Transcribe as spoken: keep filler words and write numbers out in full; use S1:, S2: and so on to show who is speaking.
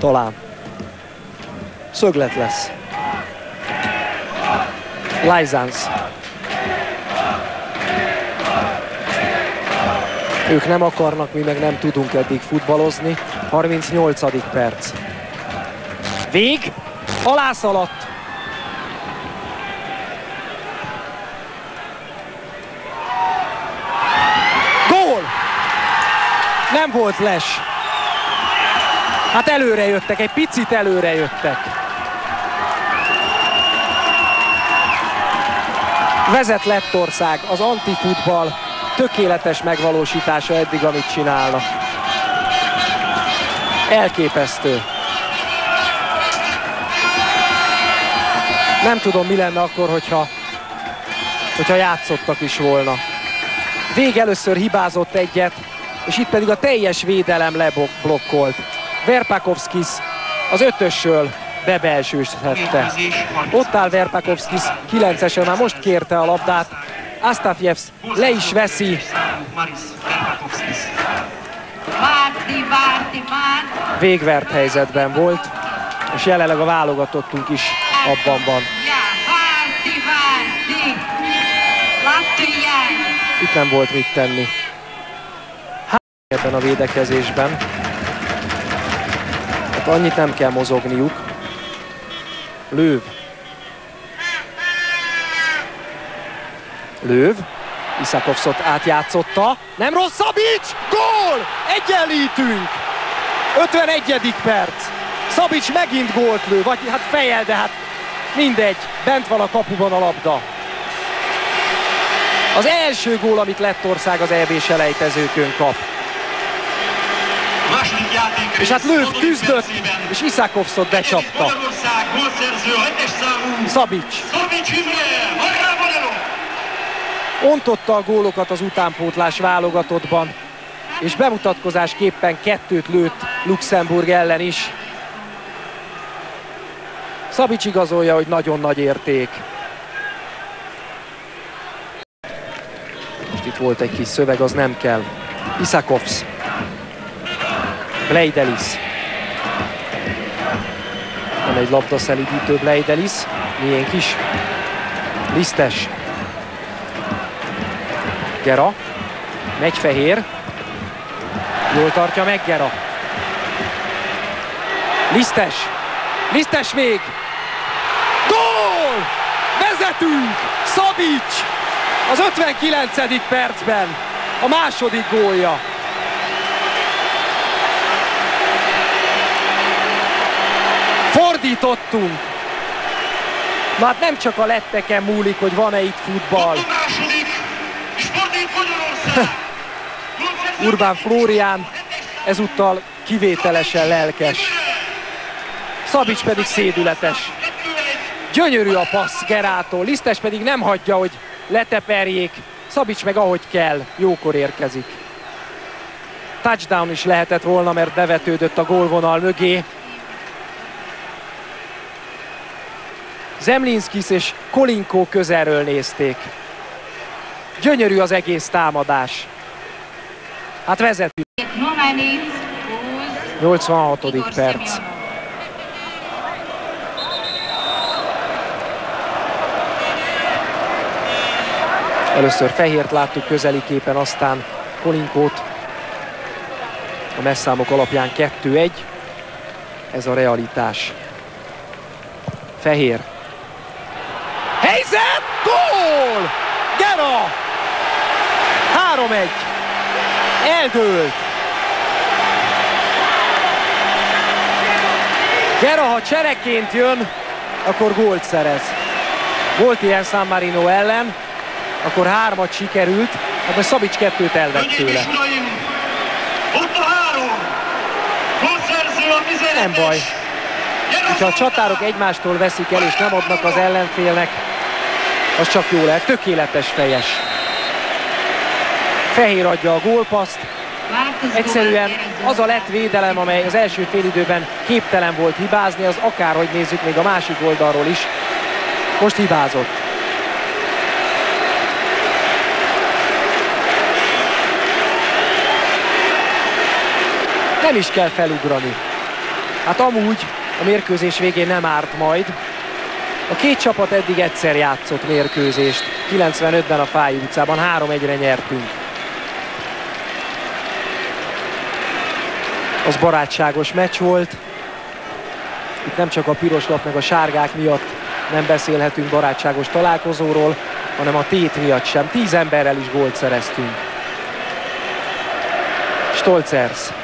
S1: Talán. Szöglet lesz. Lajzánsz. Ők nem akarnak, mi meg nem tudunk eddig futballozni. harmincnyolcadik perc. Vég. Alászaladt. Gól! Nem volt les. Hát előre jöttek, egy picit előre jöttek. Vezet Lettország, az antifutball tökéletes megvalósítása eddig, amit csinálnak. Elképesztő. Nem tudom, mi lenne akkor, hogyha, hogyha játszottak is volna. Vég először hibázott egyet, és itt pedig a teljes védelem leblokkolt. Verpakovskis az ötösről bebelsősítette. Ott áll Verpakovskis, kilencesen, már most kérte a labdát. Astafjevs le is veszi. Végvert helyzetben volt, és jelenleg a válogatottunk is abban van. Itt nem volt mit tenni. Hát ebben a védekezésben. Hát annyit nem kell mozogniuk. Löw. Löw. Isakovszot átjátszotta. Nem rossz, Szabics! Gól! Egyenlítünk! ötvenegyedik perc. Szabics megint gólt lő, vagy hát fejel, de hát mindegy. Bent van a kapuban a labda. Az első gól, amit Lettország az é bé-selejtezőkön kap. És hát Löw küzdött, és Isakovszot becsapta. Szabics. Ontotta a gólokat az utánpótlás válogatottban, és bemutatkozásképpen kettőt lőtt Luxemburg ellen is. Szabics igazolja, hogy nagyon nagy érték. Most itt volt egy kis szöveg, az nem kell. Isakovs. Bleidelis. Van egy labdaszelidítő Bleidelis. Miénk is. Lisztes. Gera. Megy Fehér. Jól tartja meg Gera. Lisztes. Lisztes még. Gól! Vezetünk! Szabics! Az ötvenkilencedik percben a második gólja. Fordítottunk. Na hát nem csak a letteken múlik, hogy van-e itt futball. Urbán Flórián ezúttal kivételesen lelkes. Szabics pedig szédületes. Gyönyörű a passz Gerától, Lisztes pedig nem hagyja, hogy leteperjék. Szabics meg ahogy kell, jókor érkezik. Touchdown is lehetett volna, mert bevetődött a gólvonal mögé. Zemlinskis és Kolinko közelről nézték. Gyönyörű az egész támadás. Hát vezetünk. nyolcvanhatodik perc. Először Fehért láttuk közeli képen, aztán Kolinkót. A messzámok alapján kettő egy. Ez a realitás. Fehér. Helyzet! Gól! Gera! három egy. Eldőlt. Gera, ha csereként jön, akkor gólt szerez. Volt ilyen San Marino ellen, akkor hármat sikerült, hát most Szabics kettőt elvett tőle. Nem baj. Ha a csatárok egymástól veszik el és nem adnak az ellenfélnek, az csak jó lehet. Tökéletes fejes. Fehér adja a gólpaszt. Egyszerűen az a lett védelem, amely az első félidőben képtelen volt hibázni, az akárhogy nézzük még a másik oldalról is, most hibázott. Nem is kell felugrani. Hát amúgy a mérkőzés végén nem árt majd. A két csapat eddig egyszer játszott mérkőzést. kilencvenötben a Fáy utcában három egyre nyertünk. Az barátságos meccs volt. Itt nem csak a piros lap meg a sárgák miatt nem beszélhetünk barátságos találkozóról, hanem a tét miatt sem. Tíz emberrel is gólt szereztünk. Stolzers.